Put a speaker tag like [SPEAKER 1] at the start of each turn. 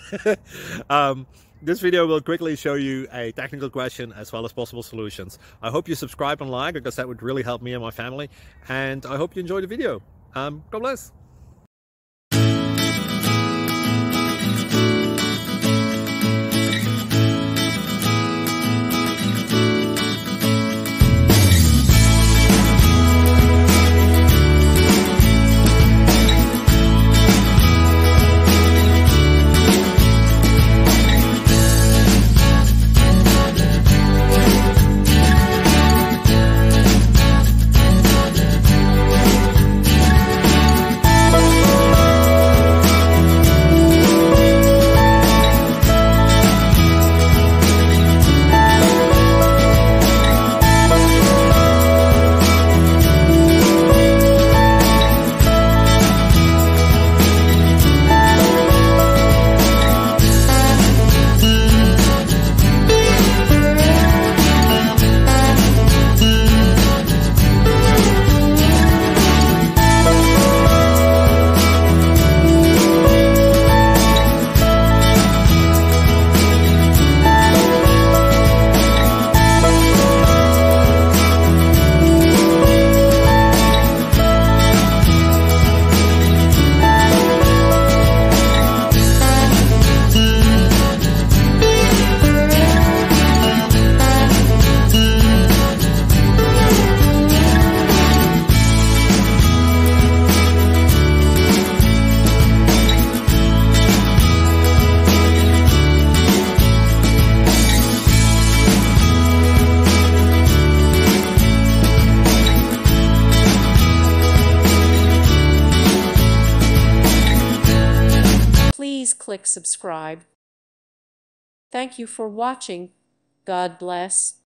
[SPEAKER 1] This video will quickly show you a technical question as well as possible solutions. I hope you subscribe and like, because that would really help me and my family. And I hope you enjoy the video. God bless.
[SPEAKER 2] Please click subscribe. Thank you for watching. God bless.